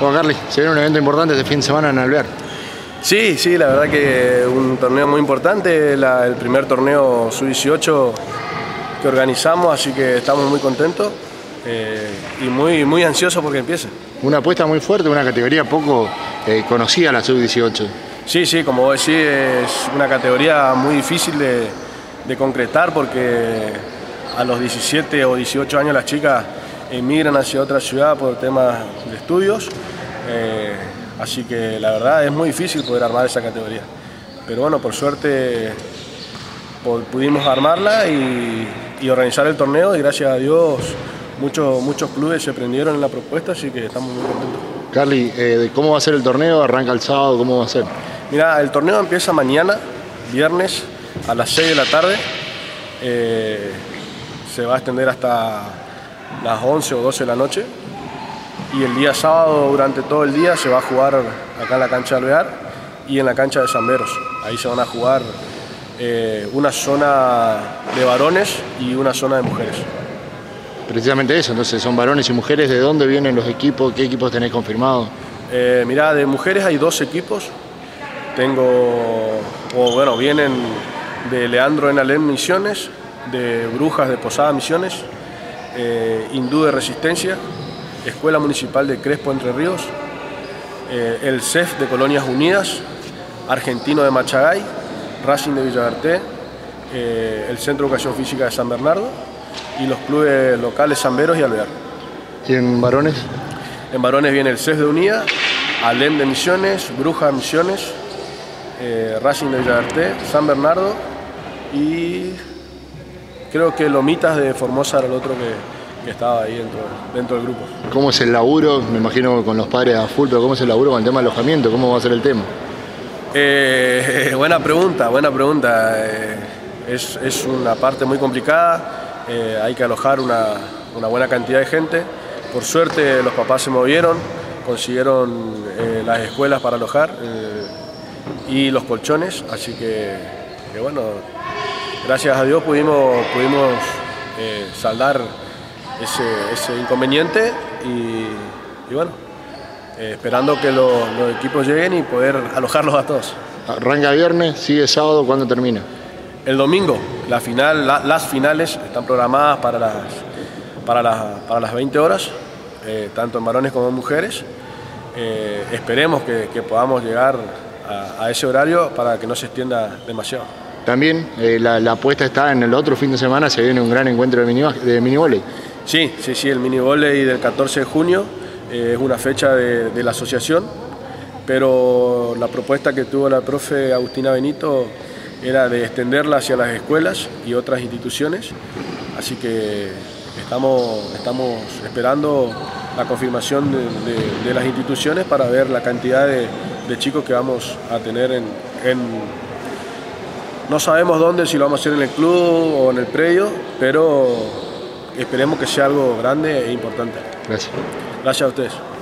Juan Carly, se viene un evento importante este fin de semana en Alvear. Sí, la verdad que un torneo muy importante, el primer torneo Sub-18 que organizamos, así que estamos muy contentos y muy ansiosos porque empiece. Una apuesta muy fuerte, una categoría poco conocida, la Sub-18. Sí, como vos decís, es una categoría muy difícil de concretar porque a los 17 o 18 años las chicas emigran hacia otra ciudad por temas de estudios. Así que la verdad es muy difícil poder armar esa categoría. Pero bueno, por suerte pudimos armarla y organizar el torneo y gracias a Dios muchos clubes se prendieron en la propuesta, así que estamos muy contentos. Carly, ¿cómo va a ser el torneo? ¿Arranca el sábado? ¿Cómo va a ser? Mira, el torneo empieza mañana, viernes, a las 6 de la tarde. Se va a extender hasta las 11 o 12 de la noche. Y el día sábado, durante todo el día, se va a jugar acá en la cancha de Alvear y en la cancha de Zamberos. Ahí se van a jugar una zona de varones y una zona de mujeres. Precisamente eso, entonces son varones y mujeres. ¿De dónde vienen los equipos? ¿Qué equipos tenés confirmados? Mirá, de mujeres hay 2 equipos. Vienen de Leandro en Alem Misiones, de Brujas de Posada Misiones, Hindú de Resistencia, Escuela Municipal de Crespo Entre Ríos, el CEF de Colonias Unidas, Argentino de Machagay, Racing de Villagarté, el Centro de Educación Física de San Bernardo y los clubes locales Zamberos y Alvear. ¿Y en varones? En varones viene el CEF de Unida, Alem de Misiones, Brujas de Misiones, Racing de Villagarté, San Bernardo y creo que Lomitas de Formosa era el otro que estaba ahí dentro del grupo. ¿Cómo es el laburo? Me imagino con los padres a full, pero ¿cómo es el laburo con el tema de alojamiento? ¿Cómo va a ser el tema? Buena pregunta. Es una parte muy complicada, hay que alojar una buena cantidad de gente. Por suerte los papás se movieron, consiguieron las escuelas para alojar y los colchones, así que bueno, gracias a Dios pudimos saldar ese inconveniente y bueno, esperando que los equipos lleguen y poder alojarlos a todos. Arranca viernes, sigue sábado, ¿cuándo termina? El domingo, las finales están programadas para las 20 horas, tanto en varones como en mujeres. Esperemos que podamos llegar a ese horario para que no se extienda demasiado. También la apuesta está en el otro fin de semana, se viene un gran encuentro de minivóley. Sí, el minivóley del 14 de junio es una fecha de la asociación, pero la propuesta que tuvo la profe Agustina Benito era de extenderla hacia las escuelas y otras instituciones, así que estamos esperando la confirmación de las instituciones para ver la cantidad de chicos que vamos a tener no sabemos dónde, si lo vamos a hacer en el club o en el predio, pero esperemos que sea algo grande e importante. Gracias. Gracias a ustedes.